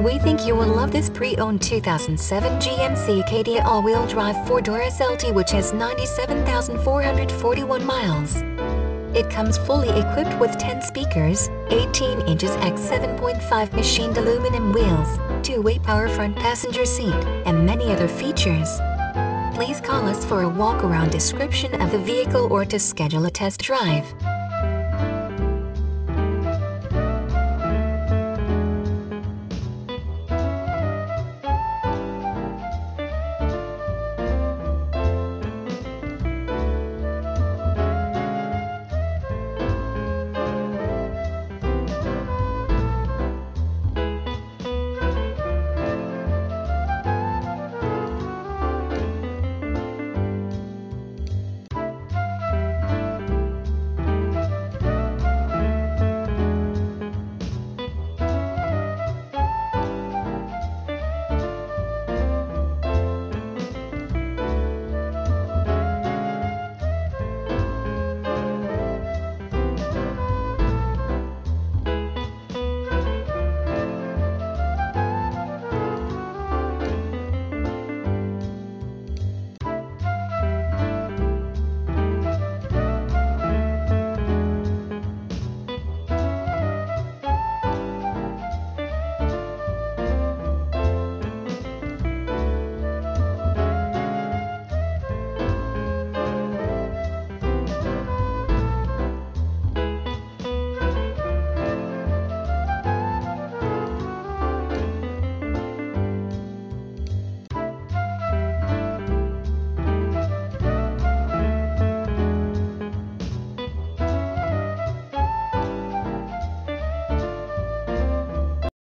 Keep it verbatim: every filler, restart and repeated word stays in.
We think you will love this pre-owned two thousand seven G M C Acadia all-wheel drive four-door S L T, which has ninety-seven thousand four hundred forty-one miles. It comes fully equipped with ten speakers, eighteen inches by seven point five machined aluminum wheels, two-way power front passenger seat, and many other features. Please call us for a walk-around description of the vehicle or to schedule a test drive.